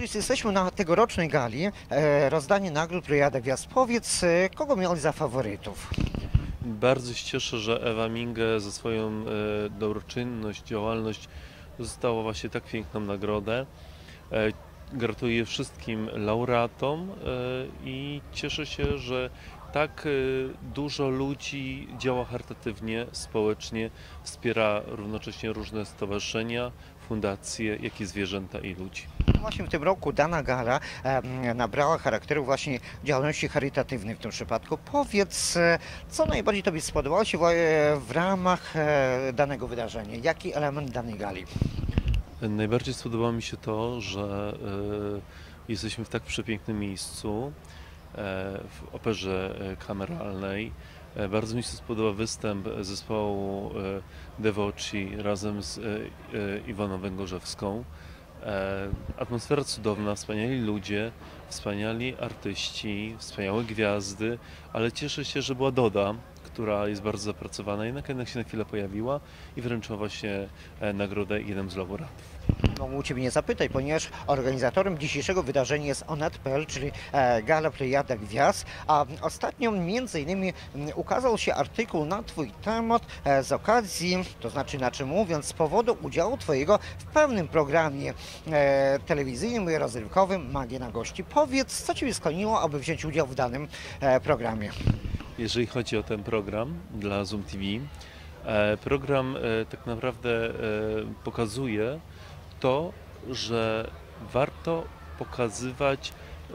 Chris, jesteśmy na tegorocznej gali, rozdanie nagród Plejada Gwiazd. Powiedz, kogo miałeś za faworytów? Bardzo się cieszę, że Ewa Minge za swoją dobroczynność, działalność dostała właśnie tak piękną nagrodę. Gratuluję wszystkim laureatom i cieszę się, że tak dużo ludzi działa charytatywnie, społecznie, wspiera równocześnie różne stowarzyszenia, fundacje, jak i zwierzęta i ludzi. Właśnie w tym roku dana gala nabrała charakteru właśnie działalności charytatywnej w tym przypadku. Powiedz, co najbardziej Tobie spodobało się w ramach danego wydarzenia? Jaki element danej gali? Najbardziej spodobało mi się to, że jesteśmy w tak przepięknym miejscu, w operze kameralnej. Bardzo mi się spodobał występ zespołu Devoci razem z Iwoną Węgorzewską. Atmosfera cudowna, wspaniali ludzie, wspaniali artyści, wspaniałe gwiazdy, ale cieszę się, że była Doda, która jest bardzo zapracowana, jednak się na chwilę pojawiła i wręczyła właśnie nagrodę jednym z laureatów. Mogę u Ciebie nie zapytać, ponieważ organizatorem dzisiejszego wydarzenia jest Onet.pl, czyli Gala Plejada Gwiazd, a ostatnio między innymi ukazał się artykuł na Twój temat z okazji, to znaczy inaczej mówiąc, z powodu udziału Twojego w pewnym programie telewizyjnym i rozrywkowym Magia na gości. Powiedz, co Ciebie skłoniło, aby wziąć udział w danym programie? Jeżeli chodzi o ten program dla Zoom TV, program tak naprawdę pokazuje to, że warto pokazywać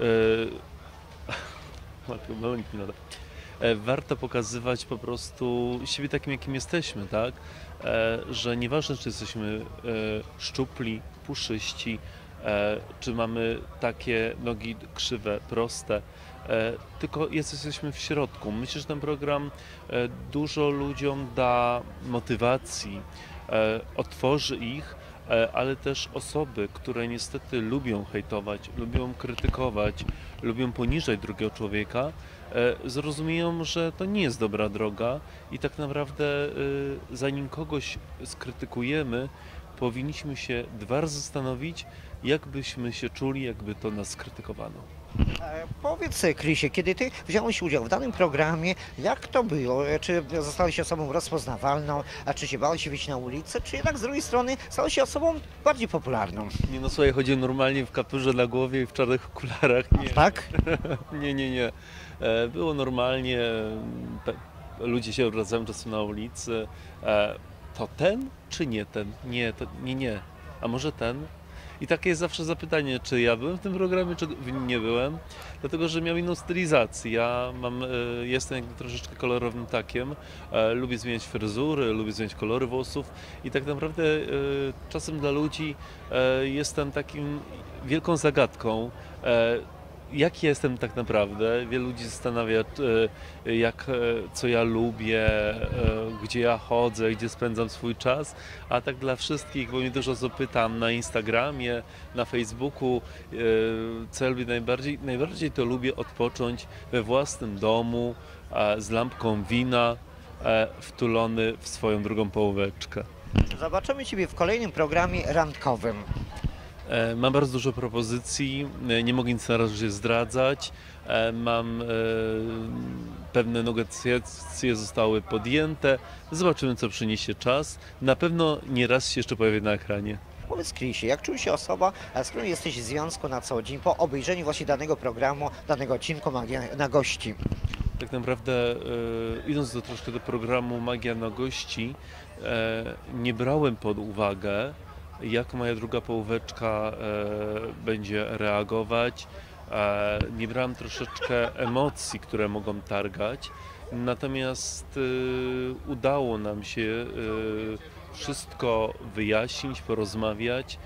warto pokazywać po prostu siebie takim, jakim jesteśmy, tak? Że nieważne, czy jesteśmy szczupli, puszyści, czy mamy takie nogi krzywe, proste, tylko jesteśmy w środku. Myślę, że ten program dużo ludziom da motywacji, otworzy ich, ale też osoby, które niestety lubią hejtować, lubią krytykować, lubią poniżać drugiego człowieka, zrozumieją, że to nie jest dobra droga i tak naprawdę zanim kogoś skrytykujemy, powinniśmy się dwa razy zastanowić, jak byśmy się czuli, jakby to nas skrytykowano. Powiedz, Chrisie, kiedy Ty wziąłeś udział w danym programie, jak to było? Czy zostałeś osobą rozpoznawalną, a czy się bałeś wyjść na ulicę, czy jednak z drugiej strony stałeś się osobą bardziej popularną? Nie no, słuchaj, chodziłem normalnie w kapturze na głowie i w czarnych okularach. Nie. Tak? Nie. Było normalnie, ludzie się obracają czasem na ulicy. To ten czy nie ten? Nie, to nie. A może ten? I takie jest zawsze zapytanie, czy ja byłem w tym programie, czy nie byłem, dlatego że miał inną stylizację. Ja jestem jakby troszeczkę kolorowym takiem, lubię zmieniać fryzury, lubię zmieniać kolory włosów i tak naprawdę czasem dla ludzi jestem takim wielką zagadką. Jak jestem tak naprawdę? Wielu ludzi zastanawia, co ja lubię, gdzie ja chodzę, gdzie spędzam swój czas, a tak dla wszystkich, bo mnie dużo osób pytam na Instagramie, na Facebooku, co ja lubię najbardziej. Najbardziej to lubię odpocząć we własnym domu, z lampką wina, wtulony w swoją drugą połóweczkę. Zobaczymy Ciebie w kolejnym programie randkowym. Mam bardzo dużo propozycji, nie mogę nic na razie zdradzać. Mam pewne negocjacje zostały podjęte. Zobaczymy, co przyniesie czas. Na pewno nie raz się jeszcze pojawię na ekranie. Powiedz, Chrisie, jak czuje się osoba, z którą jesteś w związku na co dzień po obejrzeniu właśnie danego programu, danego odcinku Magia na gości? Tak naprawdę idąc troszkę do programu Magia na gości, nie brałem pod uwagę, jak moja druga połóweczka będzie reagować. Nie brałem troszeczkę emocji, które mogą targać, natomiast udało nam się wszystko wyjaśnić, porozmawiać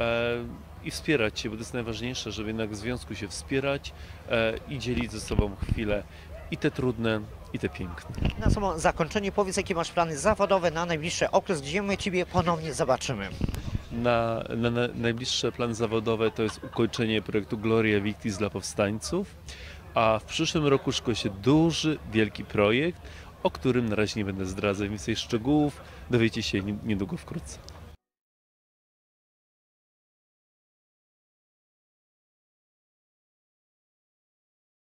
i wspierać się, bo to jest najważniejsze, żeby jednak w związku się wspierać i dzielić ze sobą chwile i te trudne, i te piękne. Na samo zakończenie powiedz, jakie masz plany zawodowe na najbliższy okres, gdzie my Ciebie ponownie zobaczymy. Na najbliższe plany zawodowe to jest ukończenie projektu Gloria Victis dla powstańców, a w przyszłym roku szykuje się duży, wielki projekt, o którym na razie nie będę zdradzać. Więcej szczegółów dowiecie się niedługo wkrótce.